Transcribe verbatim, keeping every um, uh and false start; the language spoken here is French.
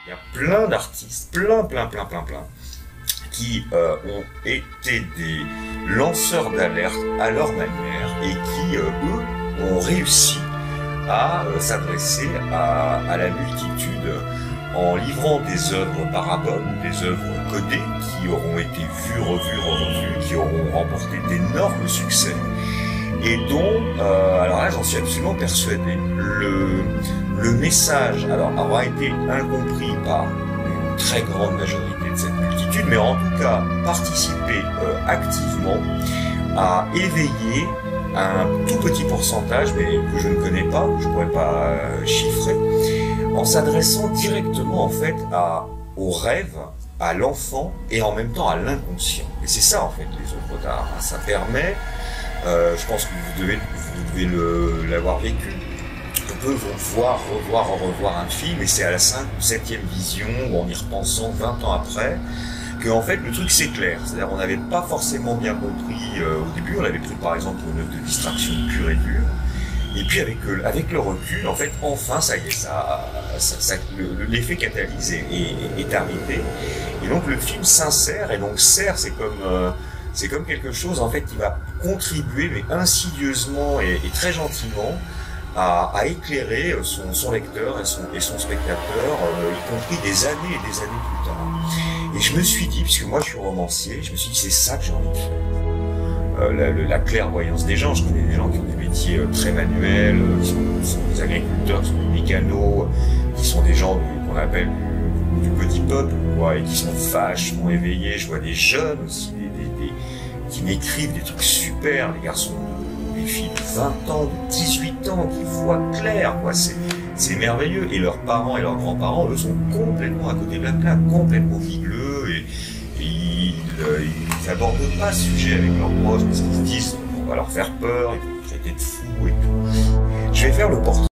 Il y a plein d'artistes, plein, plein, plein, plein, plein, qui euh, ont été des lanceurs d'alerte à leur manière et qui, euh, eux, ont réussi à euh, s'adresser à, à la multitude en livrant des œuvres paraboles, des œuvres codées qui auront été vues, revues, revues, qui auront remporté d'énormes succès et dont, euh, alors là j'en suis absolument persuadé, le, le message alors aura été incompris par une très grande majorité de cette multitude, mais en tout cas participer euh, activement à éveiller un tout petit pourcentage, mais que je ne connais pas, que je ne pourrais pas euh, chiffrer, en s'adressant directement en fait à, au rêve, à l'enfant et en même temps à l'inconscient. Et c'est ça en fait les œuvres d'art. Ça permet, euh, je pense que vous devez, vous devez le, l'avoir vécu, on peut voir, revoir, revoir un film et c'est à la cinquième ou septième vision ou en y repensant vingt ans après que en fait le truc s'éclaire. C'est-à-dire on n'avait pas forcément bien compris euh, au début, on l'avait pris par exemple pour une œuvre de distraction pure et dure. Et puis avec, euh, avec le recul, en fait, enfin, ça y est, ça, ça, ça, l'effet catalyse est, est, est arrivé. Et donc le film s'insère, et donc sert, c'est comme, euh, c'est comme quelque chose en fait qui va contribuer, mais insidieusement et, et très gentiment, à, à éclairer son, son lecteur et son, et son spectateur, euh, y compris des années et des années plus tard. Et je me suis dit, puisque moi je suis romancier, je me suis dit c'est ça que j'ai envie de faire. Euh, la, la clairvoyance des gens, je connais des gens qui ont des métiers euh, très manuels, euh, qui, sont, qui sont des agriculteurs, qui sont des mécanos, qui sont des gens qu'on appelle du, du petit peuple, quoi, et qui sont vachement éveillés. Je vois des jeunes aussi, des, des, des, qui m'écrivent des trucs super, des garçons, des filles de vingt ans, de dix-huit ans, qui voient clair, quoi, c'est, c'est merveilleux. Et leurs parents et leurs grands-parents, eux, sont complètement à côté de la plaque, complètement vigleux, et Ils, euh, ils n'abordent pas ce sujet avec leurs proches parce qu'ils se disent on va leur faire peur, ils vont nous traiter de fous et tout. Je vais faire le portrait.